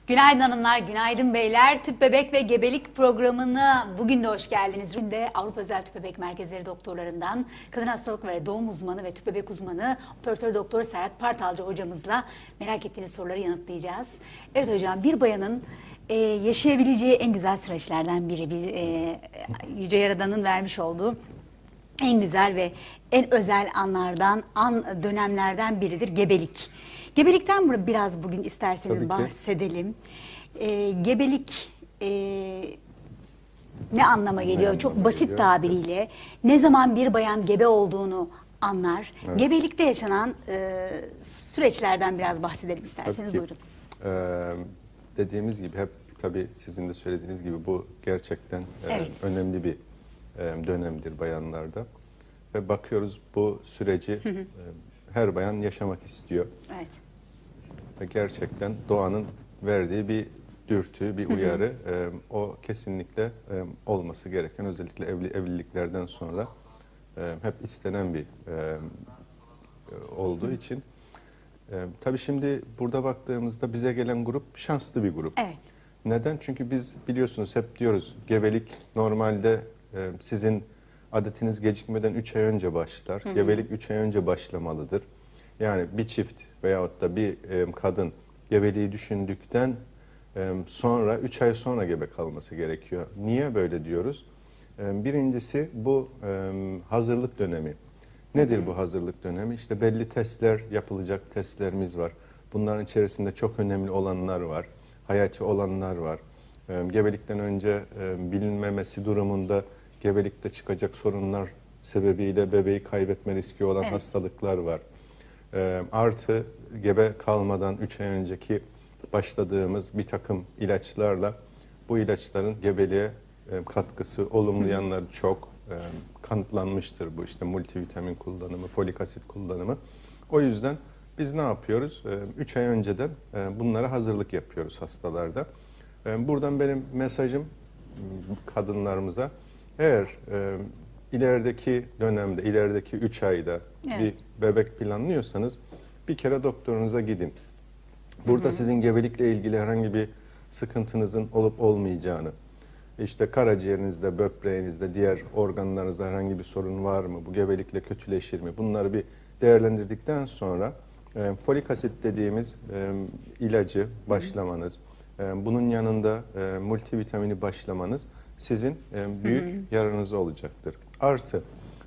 Günaydın hanımlar, günaydın beyler. Tüp bebek ve gebelik programına bugün de hoş geldiniz. Bugün de Avrupa Özel Tüp Bebek Merkezleri doktorlarından kadın hastalıkları ve doğum uzmanı ve tüp bebek uzmanı Operatör Doktor Serhat Partalcı hocamızla merak ettiğiniz soruları yanıtlayacağız. Evet hocam, bir bayanın yaşayabileceği en güzel süreçlerden biri, Yüce Yaradan'ın vermiş olduğu en güzel ve en özel dönemlerden biridir gebelik. Gebelikten biraz bugün isterseniz bahsedelim. Gebelik ne anlama geliyor? Çok basit tabiriyle ne zaman bir bayan gebe olduğunu anlar. Evet. Gebelikte yaşanan süreçlerden biraz bahsedelim isterseniz. Buyurun. Dediğimiz gibi hep tabii sizin de söylediğiniz gibi bu gerçekten önemli bir dönemdir bayanlarda. Ve bakıyoruz bu süreci her bayan yaşamak istiyor. Evet. Ve gerçekten doğanın verdiği bir dürtü, bir uyarı. O kesinlikle olması gereken, özellikle evliliklerden sonra hep istenen bir olduğu için. Tabii şimdi burada baktığımızda bize gelen grup şanslı bir grup. Evet. Neden? Çünkü biz biliyorsunuz hep diyoruz gebelik normalde sizin adetiniz gecikmeden 3 ay önce başlar. Gebelik 3 ay önce başlamalıdır. Yani bir çift veyahut da bir kadın gebeliği düşündükten sonra 3 ay sonra gebe kalması gerekiyor. Niye böyle diyoruz? Birincisi bu hazırlık dönemi. Nedir bu hazırlık dönemi? İşte belli testler yapılacak, testlerimiz var. Bunların içerisinde çok önemli olanlar var, hayati olanlar var. Gebelikten önce bilinmemesi durumunda gebelikte çıkacak sorunlar sebebiyle bebeği kaybetme riski olan hastalıklar var. Artı gebe kalmadan 3 ay önceki başladığımız bir takım ilaçlarla bu ilaçların gebeliğe katkısı, olumlu yanları çok kanıtlanmıştır bu işte multivitamin kullanımı, folik asit kullanımı. O yüzden biz ne yapıyoruz? 3 ay önceden bunlara hazırlık yapıyoruz hastalarda. Buradan benim mesajım kadınlarımıza, eğer ilerideki dönemde, ilerideki 3 ayda bir bebek planlıyorsanız bir kere doktorunuza gidin. Burada sizin gebelikle ilgili herhangi bir sıkıntınızın olup olmayacağını, işte karaciğerinizde, böbreğinizde, diğer organlarınızda herhangi bir sorun var mı, bu gebelikle kötüleşir mi, bunları bir değerlendirdikten sonra folik asit dediğimiz ilacı başlamanız, bunun yanında multivitamini başlamanız sizin büyük yararınız olacaktır. Artı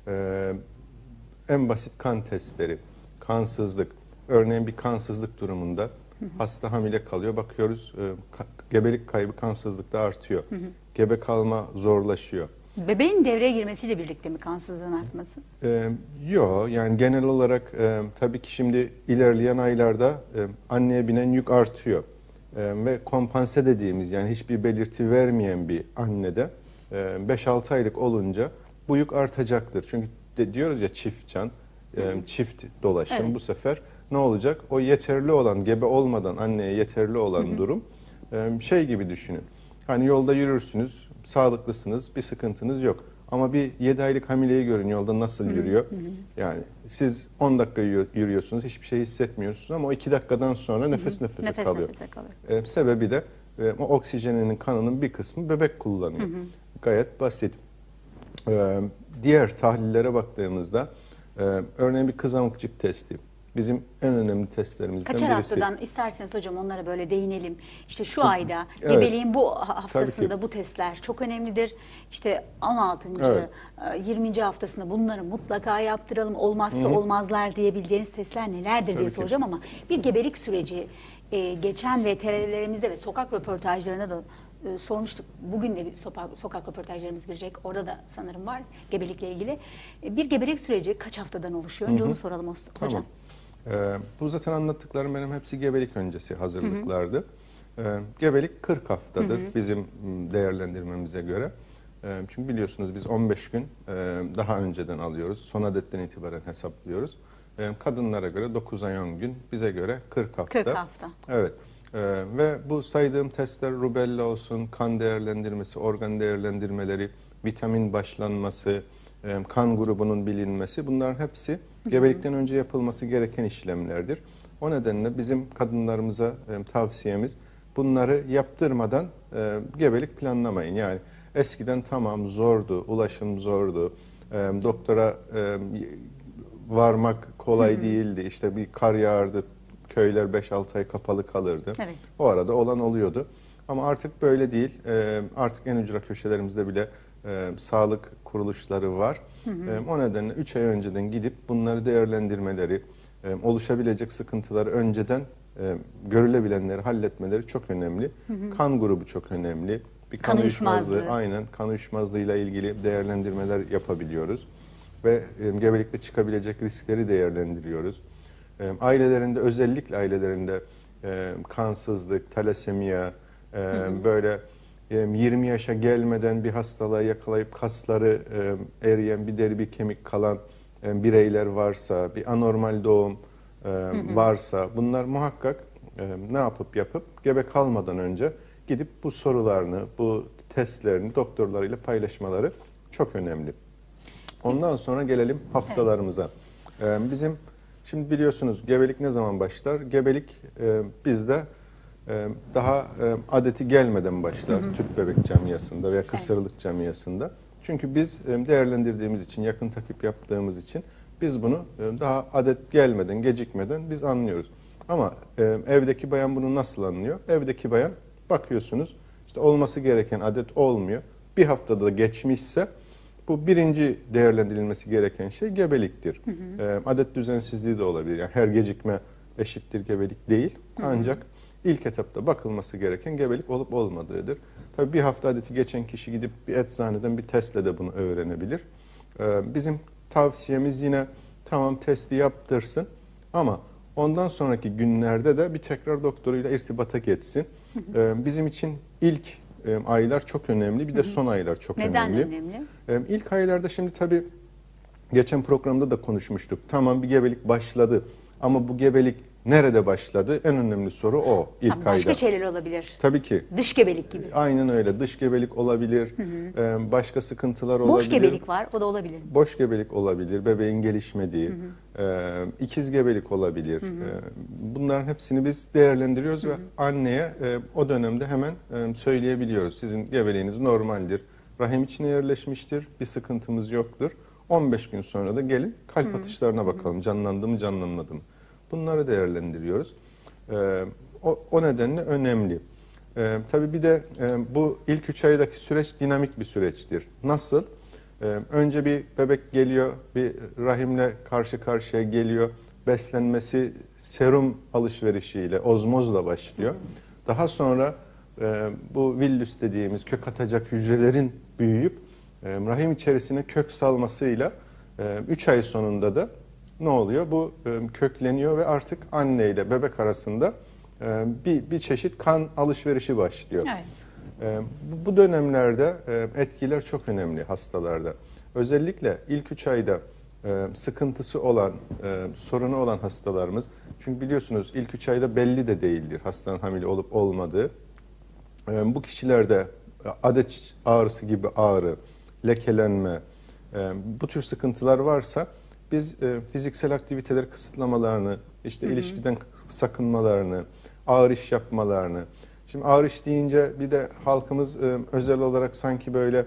en basit kan testleri, kansızlık, örneğin bir kansızlık durumunda hasta hamile kalıyor, bakıyoruz gebelik kaybı kansızlıkta artıyor. Gebe kalma zorlaşıyor. Bebeğin devreye girmesiyle birlikte mi kansızlığın artması? Yok, yani genel olarak tabii ki şimdi ilerleyen aylarda anneye binen yük artıyor. Ve kompanse dediğimiz, yani hiçbir belirti vermeyen bir annede 5-6 aylık olunca bu yük artacaktır. Çünkü diyoruz ya çift can, çift dolaşım, bu sefer ne olacak? O yeterli olan, gebe olmadan anneye yeterli olan durum şey gibi düşünün. Hani yolda yürürsünüz, sağlıklısınız, bir sıkıntınız yok. Ama bir 7 aylık hamileyi görün yolda nasıl yürüyor. Yani siz 10 dakika yürüyorsunuz, hiçbir şey hissetmiyorsunuz ama o 2 dakikadan sonra nefes nefese kalıyor. Sebebi de o oksijeninin, kanının bir kısmı bebek kullanıyor. Gayet basit. Diğer tahlillere baktığımızda örneğin bir kızamıkçık testi. Bizim en önemli testlerimizden birisi. Kaçar haftadan isterseniz hocam onlara böyle değinelim. İşte şu ayda gebeliğin bu haftasında bu testler çok önemlidir. İşte 16. 20. haftasında bunları mutlaka yaptıralım. Olmazsa olmazlar diyebileceğiniz testler nelerdir diye soracağım ama bir gebelik süreci geçen VTR'lerimizde ve sokak röportajlarına da sormuştuk. Bugün de bir sokak röportajlarımız girecek. Orada da sanırım var gebelikle ilgili. Bir gebelik süreci kaç haftadan oluşuyor? Önce onu soralım hocam. Tamam. Bu zaten anlattıklarım benim hepsi gebelik öncesi hazırlıklardı. Gebelik 40 haftadır bizim değerlendirmemize göre. Çünkü biliyorsunuz biz 15 gün daha önceden alıyoruz. Son adetten itibaren hesaplıyoruz. Kadınlara göre 9 ay 10 gün, bize göre 40 hafta. 40 hafta. Evet. Ve bu saydığım testler rubella olsun, kan değerlendirmesi, organ değerlendirmeleri, vitamin başlanması, kan grubunun bilinmesi, bunların hepsi gebelikten önce yapılması gereken işlemlerdir. O nedenle bizim kadınlarımıza tavsiyemiz bunları yaptırmadan gebelik planlamayın. Yani eskiden tamam zordu, ulaşım zordu, doktora varmak kolay değildi. İşte bir kar yağardı, köyler 5-6 ay kapalı kalırdı. Evet. O arada olan oluyordu. Ama artık böyle değil. Artık en ücra köşelerimizde bile sağlık kuruluşları var. O nedenle 3 ay önceden gidip bunları değerlendirmeleri, oluşabilecek sıkıntıları önceden görülebilenleri halletmeleri çok önemli. Kan grubu çok önemli. Bir kan uyuşmazlığı, aynen kan uyuşmazlığıyla ilgili değerlendirmeler yapabiliyoruz. Ve gebelikte çıkabilecek riskleri değerlendiriyoruz. Ailelerinde, özellikle ailelerinde kansızlık, talasemiya, böyle 20 yaşa gelmeden bir hastalığa yakalayıp kasları eriyen, bir deri bir kemik kalan bireyler varsa, bir anormal doğum varsa, bunlar muhakkak ne yapıp gebe kalmadan önce gidip bu sorularını, bu testlerini doktorlarıyla paylaşmaları çok önemli. Ondan sonra gelelim haftalarımıza. Bizim şimdi biliyorsunuz gebelik ne zaman başlar? Gebelik bizde daha adeti gelmeden başlar. Türk bebek camiasında veya kısırlık camiasında. Çünkü biz değerlendirdiğimiz için, yakın takip yaptığımız için biz bunu daha adet gelmeden, gecikmeden biz anlıyoruz. Ama evdeki bayan bunu nasıl anlıyor? Evdeki bayan bakıyorsunuz işte olması gereken adet olmuyor. Bir haftada geçmişse bu birinci değerlendirilmesi gereken şey gebeliktir. Adet düzensizliği de olabilir. Yani her gecikme eşittir gebelik değil. Ancak ilk etapta bakılması gereken gebelik olup olmadığıdır. Tabii bir hafta adeti geçen kişi gidip bir eczaneden bir testle de bunu öğrenebilir. Bizim tavsiyemiz yine tamam testi yaptırsın ama ondan sonraki günlerde de bir tekrar doktoruyla irtibata geçsin. Bizim için ilk aylar çok önemli. Bir de son aylar çok önemli. Neden önemli? İlk aylarda şimdi tabii geçen programda da konuşmuştuk. Tamam bir gebelik başladı ama bu gebelik nerede başladı? En önemli soru o ilk ayda. Başka şeyler olabilir. Tabii ki. Dış gebelik gibi. Aynen öyle. Dış gebelik olabilir. Başka sıkıntılar olabilir. Boş gebelik var. O da olabilir. Boş gebelik olabilir. Bebeğin gelişmediği. İkiz gebelik olabilir. Bunların hepsini biz değerlendiriyoruz ve anneye o dönemde hemen söyleyebiliyoruz. Sizin gebeliğiniz normaldir. Rahim içine yerleşmiştir. Bir sıkıntımız yoktur. 15 gün sonra da gelin kalp atışlarına bakalım. Canlandı mı, canlanmadı mı? Bunları değerlendiriyoruz. O nedenle önemli. Tabii bir de bu ilk 3 aydaki süreç dinamik bir süreçtir. Nasıl? Önce bir bebek geliyor, bir rahimle karşı karşıya geliyor. Beslenmesi serum alışverişiyle, ozmozla başlıyor. Daha sonra bu villus dediğimiz kök atacak hücrelerin büyüyüp rahim içerisine kök salmasıyla 3 ay sonunda da ne oluyor? Bu kökleniyor ve artık anne ile bebek arasında bir çeşit kan alışverişi başlıyor. Evet. Bu dönemlerde etkiler çok önemli hastalarda. Özellikle ilk 3 ayda sıkıntısı olan, sorunu olan hastalarımız, çünkü biliyorsunuz ilk 3 ayda belli de değildir hastanın hamile olup olmadığı. Bu kişilerde adet ağrısı gibi ağrı, lekelenme, bu tür sıkıntılar varsa biz fiziksel aktiviteleri kısıtlamalarını, işte ilişkiden sakınmalarını, ağır iş yapmalarını. Şimdi ağır iş deyince bir de halkımız özel olarak sanki böyle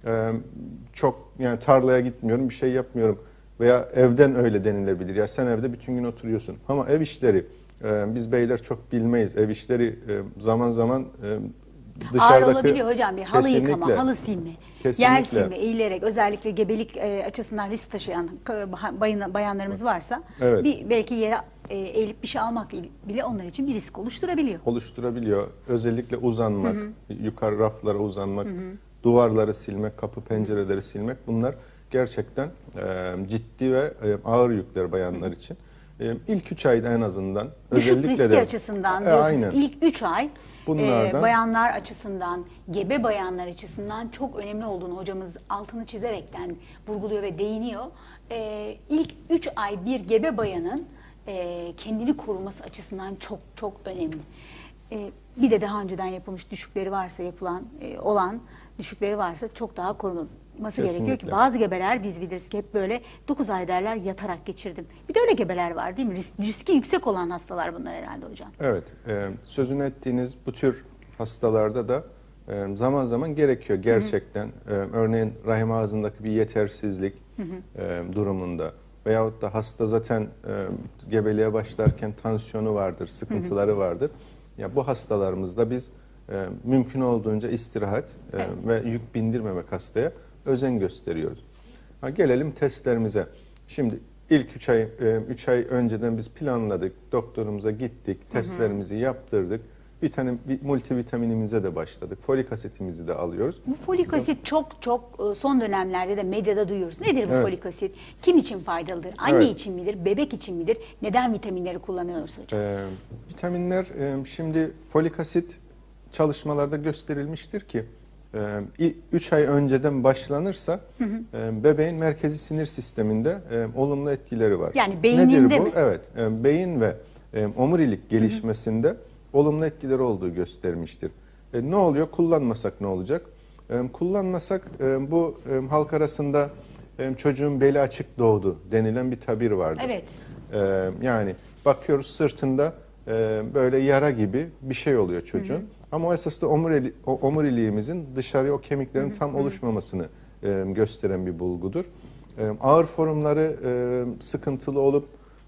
çok yani tarlaya gitmiyorum, bir şey yapmıyorum veya evden öyle denilebilir. Ya sen evde bütün gün oturuyorsun. Ama ev işleri biz beyler çok bilmeyiz. Ev işleri zaman zaman dışarıdaki ağır olabiliyor hocam. Bir halı yıkama, halı silme, yer silme, eğilerek özellikle gebelik açısından risk taşıyan bayanlarımız varsa belki yere eğilip bir şey almak bile onlar için bir risk oluşturabiliyor. Oluşturabiliyor. Özellikle uzanmak, yukarı raflara uzanmak, duvarları silmek, kapı pencereleri silmek bunlar gerçekten ciddi ve ağır yükler bayanlar için. İlk 3 ayda en azından düşük özellikle riski de açısından diyorsunuz. İlk 3 ay bunlardan, bayanlar açısından, gebe bayanlar açısından çok önemli olduğunu hocamız altını çizerekten vurguluyor ve değiniyor. İlk 3 ay bir gebe bayanın kendini koruması açısından çok çok önemli. Bir de daha önceden yapılmış düşükleri varsa olan düşükleri varsa çok daha yapması Kesinlikle. gerekiyor ki bazı gebeler biz biliriz ki hep böyle 9 ay derler yatarak geçirdim. Bir de öyle gebeler var değil mi? Riski yüksek olan hastalar bunlar herhalde hocam. Evet, sözünü ettiğiniz bu tür hastalarda da zaman zaman gerekiyor gerçekten. Örneğin rahim ağzındaki bir yetersizlik durumunda veyahut da hasta zaten gebeliğe başlarken tansiyonu vardır, sıkıntıları vardır. Ya bu hastalarımızda biz mümkün olduğunca istirahat ve yük bindirmemek hastaya özen gösteriyoruz. Gelelim testlerimize. Şimdi ilk 3 ay önceden biz planladık, doktorumuza gittik, testlerimizi yaptırdık. Multivitaminimize de başladık. Folik asitimizi de alıyoruz. Bu folik asit çok son dönemlerde de medyada duyuyoruz. Nedir bu Evet. folik asit? Kim için faydalıdır? Anne için midir? Bebek için midir? Neden vitaminleri kullanıyoruz hocam? Vitaminler şimdi folik asit çalışmalarda gösterilmiştir ki 3 ay önceden başlanırsa bebeğin merkezi sinir sisteminde olumlu etkileri var. Yani beyninde Nedir bu? mi? Evet, beyin ve omurilik gelişmesinde olumlu etkileri olduğu göstermiştir. Ne oluyor? Kullanmasak ne olacak? Kullanmasak bu halk arasında çocuğun beli açık doğdu denilen bir tabir vardır. Evet. Yani bakıyoruz sırtında böyle yara gibi bir şey oluyor çocuğun. Ama o esasında omuriliğimizin dışarıya o kemiklerin tam oluşmamasını gösteren bir bulgudur. Ağır formları sıkıntılı olup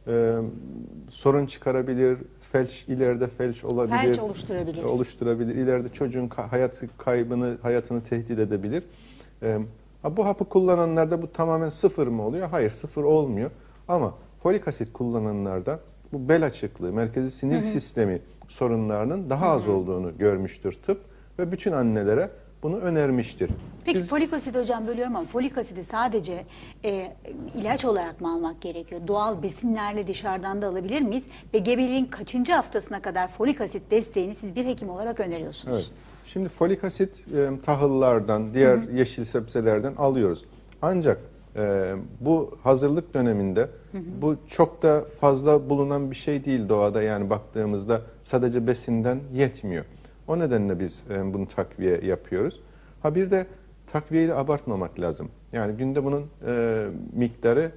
sorun çıkarabilir, ileride felç olabilir. Felç oluşturabilir. Oluşturabilir. İleride çocuğun hayatını tehdit edebilir. Bu hapı kullananlarda bu tamamen sıfır mı oluyor? Hayır, sıfır olmuyor. Ama folik asit kullananlarda bu bel açıklığı, merkezi sinir sistemi sorunlarının daha az olduğunu görmüştür tıp ve bütün annelere bunu önermiştir. Peki folik asit hocam bölüyorum ama folik asidi sadece ilaç olarak mı almak gerekiyor? Doğal besinlerle dışarıdan da alabilir miyiz? Ve gebeliğin kaçıncı haftasına kadar folik asit desteğini siz bir hekim olarak öneriyorsunuz? Evet. Şimdi folik asit tahıllardan, diğer yeşil sebzelerden alıyoruz. Ancak bu hazırlık döneminde bu çok da fazla bulunan bir şey değil doğada. Yani baktığımızda sadece besinden yetmiyor. O nedenle biz bunu takviye yapıyoruz. Bir de takviyeyi de abartmamak lazım. Yani günde bunun miktarı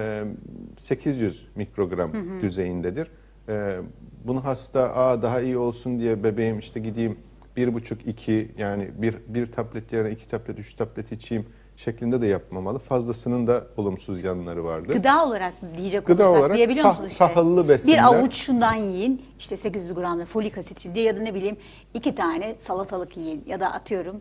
800 mikrogram düzeyindedir. Bunu hasta daha iyi olsun diye bebeğim işte gideyim 1,5-2 yani bir tablet yerine 2 tablet 3 tablet içeyim şeklinde de yapmamalı. Fazlasının da olumsuz yanları vardır. Gıda olarak diyecek Gıda olursak olarak diyebiliyor musunuz? tahıllı besinler. Bir avuç şundan yiyin işte 800 gram da folik asit diye ya da ne bileyim 2 tane salatalık yiyin ya da atıyorum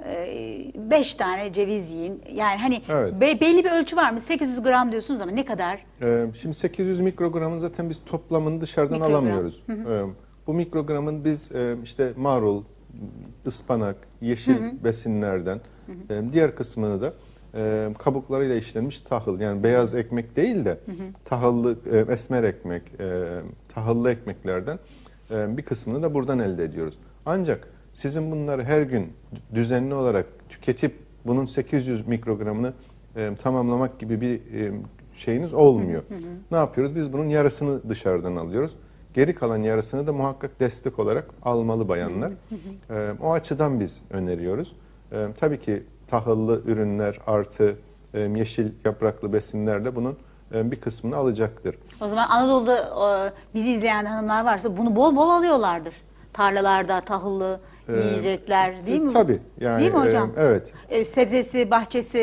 5 tane ceviz yiyin. Yani hani Evet. belli bir ölçü var mı? 800 gram diyorsunuz ama ne kadar? Şimdi 800 mikrogramın zaten biz toplamını dışarıdan Mikrogram. alamıyoruz. Bu mikrogramın biz işte marul, ıspanak, yeşil besinlerden diğer kısmını da kabuklarıyla işlenmiş tahıl yani beyaz ekmek değil de tahıllı esmer ekmek, tahıllı ekmeklerden bir kısmını da buradan elde ediyoruz. Ancak sizin bunları her gün düzenli olarak tüketip bunun 800 mikrogramını tamamlamak gibi bir şeyiniz olmuyor. Ne yapıyoruz? Biz bunun yarısını dışarıdan alıyoruz. Geri kalan yarısını da muhakkak destek olarak almalı bayanlar. O açıdan biz öneriyoruz. Tabii ki tahıllı ürünler artı yeşil yapraklı besinler de bunun bir kısmını alacaktır. O zaman Anadolu'da bizi izleyen hanımlar varsa bunu bol bol alıyorlardır. Tarlalarda tahıllı yiyecekler değil mi? Tabii. Yani, değil mi hocam? Evet. Sebzesi,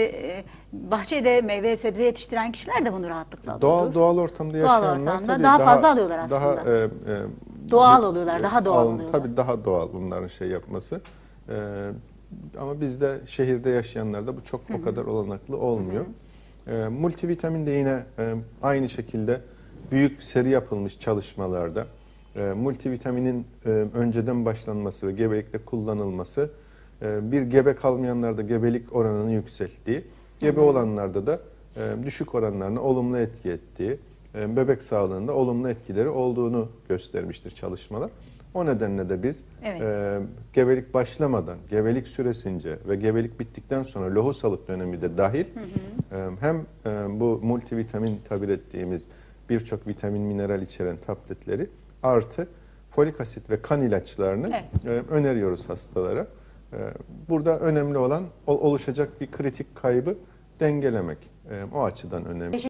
bahçede meyve sebze yetiştiren kişiler de bunu rahatlıkla alıyordur. Doğal ortamda yaşayanlar ortamda tabii daha fazla alıyorlar aslında. Doğal oluyorlar, daha doğal oluyorlar. Tabii daha doğal bunların şey yapması. Ama bizde şehirde yaşayanlarda bu çok o kadar olanaklı olmuyor. Multivitamin de yine aynı şekilde büyük seri yapılmış çalışmalarda multivitaminin önceden başlanması ve gebelikte kullanılması bir gebe kalmayanlarda gebelik oranını yükselttiği, gebe olanlarda da düşük oranlarına olumlu etki ettiği, bebek sağlığında olumlu etkileri olduğunu göstermiştir çalışmalar. O nedenle de biz gebelik başlamadan, gebelik süresince ve gebelik bittikten sonra lohusalık dönemi de dahil hem bu multivitamin tabir ettiğimiz birçok vitamin, mineral içeren tabletleri artı folik asit ve kan ilaçlarını öneriyoruz hastalara. Burada önemli olan oluşacak bir kritik kaybı dengelemek. O açıdan önemli.